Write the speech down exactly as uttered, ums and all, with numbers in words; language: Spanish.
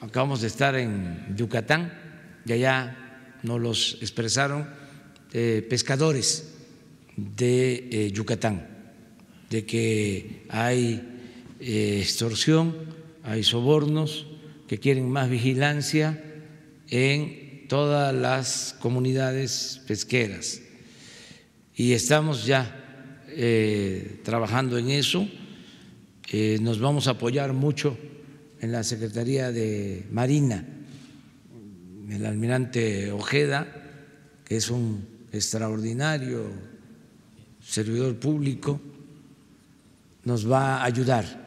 acabamos de estar en Yucatán y allá nos los expresaron eh, pescadores de eh, Yucatán, de que hay eh, extorsión, hay sobornos, que quieren más vigilancia en todas las comunidades pesqueras. Y estamos ya eh, trabajando en eso. Eh, nos vamos a apoyar mucho en la Secretaría de Marina, el almirante Ojeda, que es un extraordinario servidor público, nos va a ayudar